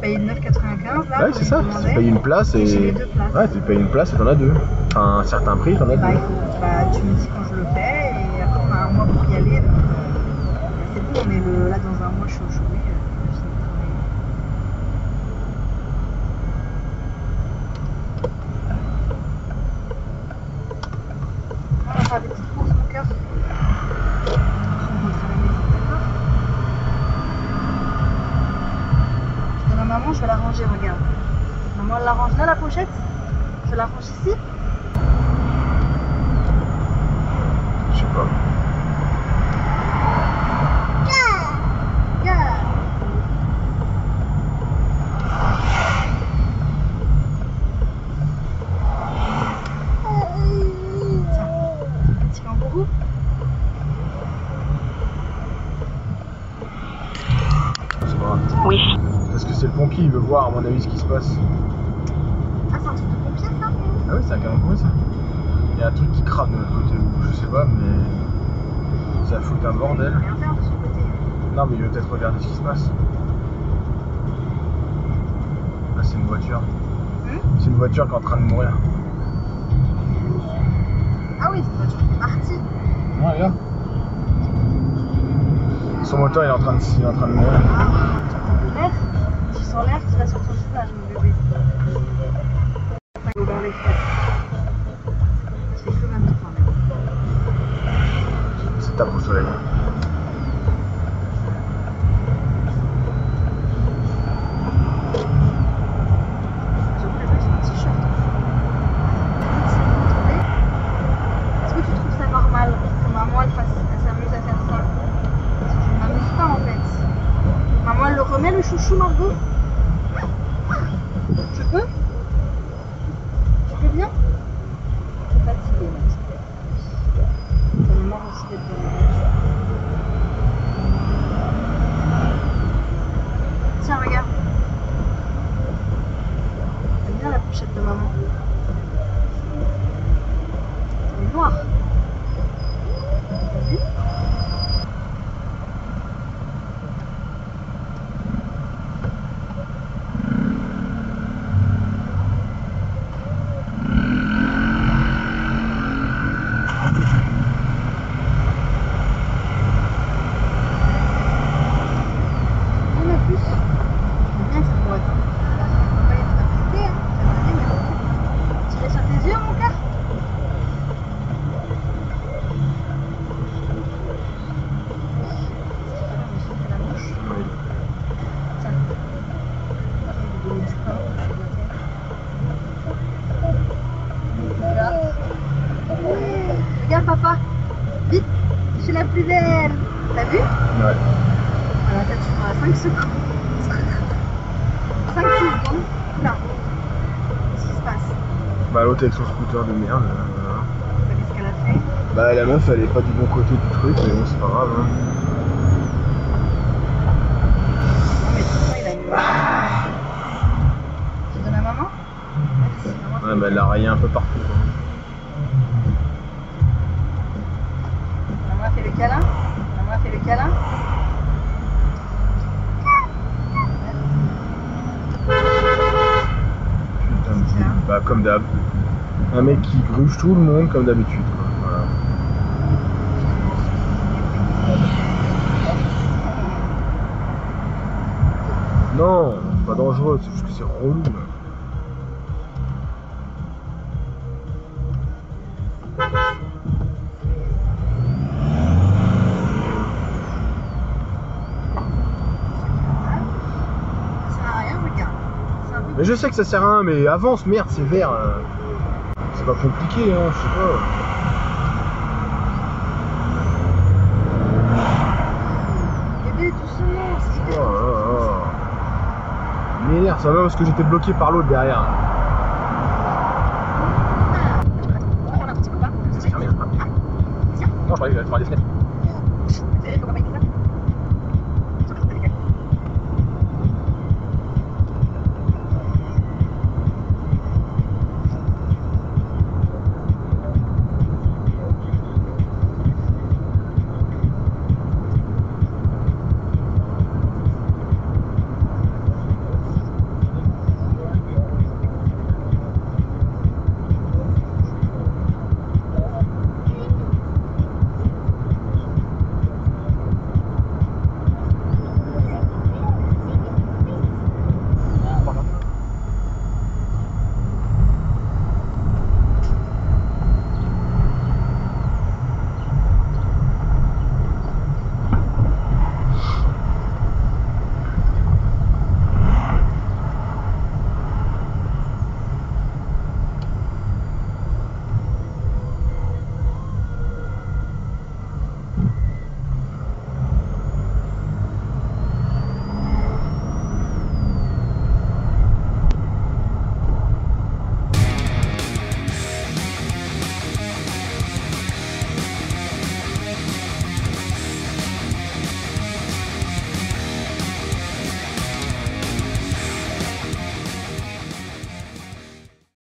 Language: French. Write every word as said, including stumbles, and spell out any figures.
payé neuf quatre-vingt-quinze là. Ouais, c'est ça, tu payes une place et. J'ai les deux places. Ouais, tu payes une place et t'en as deux. Enfin, un certain prix, t'en as Bah, deux. écoute, bah, tu me dis quand je le fais et après on a un mois pour y aller. Donc, euh, c'est bon, on est le, là dans un mois, je suis au chouï. Euh, je finis de travailler. On va faire des petites courses, mon cœur. On rentre à la maison, d'accord? Je donne à maman, je vais la ranger, regarde. Maman, elle la range là, la pochette? Je la range ici? Je sais pas. Oui. Parce que c'est le pompier, il veut voir à mon avis ce qui se passe. Ah, c'est un truc de pompier ça? Ah oui, c'est un camion pompier ça. Il y a un truc qui crame de l'autre côté, ou je sais pas, mais ça fout un bordel. Rien faire de son côté. Non, mais il veut peut-être regarder ce qui se passe. Là, c'est une voiture. Hmm? C'est une voiture qui est en train de mourir. Ah oui, c'est une voiture qui est partie. Ouais, regarde. Son moteur il est en train de, il est en train de mourir. Ah, tu entends de l'air? Tu sens l'air qui va sur ton visage, mon bébé. Dans les fesses. Il fait que vingt-trois même. C'est tape au soleil. J'ai oublié de mettre un t-shirt. Est-ce que tu trouves ça normal que maman elle, fasse, elle s'amuse à faire ça? Je ne m'amuse pas en fait. Maman elle le remet le chouchou, Margot? Je peux? Tu peux bien? Je suis fatiguée ma petite bête. Ça me marre aussi d'être dans la voiture. Tiens, regarde. T'aimes bien la pochette de maman? Elle est noire. T'as vu? Regarde papa, vite, je suis la plus belle. T'as vu? Ouais. Voilà, t'as tu cinq secondes. cinq secondes. Là. Qu'est-ce qui se passe? Bah l'autre avec son scooter de merde. Voilà. Bah, qu'est-ce qu'elle a fait? Bah la meuf elle est pas du bon côté du truc, mais bon c'est pas grave. Hein. Non mais pourquoi il a une... Tu donnes à maman? Merci, maman. Ouais bah elle a rayé un peu partout. Quoi. Maman a fait le câlin? Maman a fait le câlin? Putain de Dieu. Bah comme d'hab. Un mec qui gruge tout le monde comme d'habitude. Voilà. Non, c'est pas dangereux, c'est juste que c'est relou. Là. Mais je sais que ça sert à rien, mais avance, merde, c'est vert. Euh... C'est pas compliqué, hein, je sais pas. Bébé, doucement, c'est super. Oh là là. Il m'énerve, ça va parce que j'étais bloqué par l'autre derrière. C'est fermé, hein. Non, je croyais qu'il allait faire des fenêtres.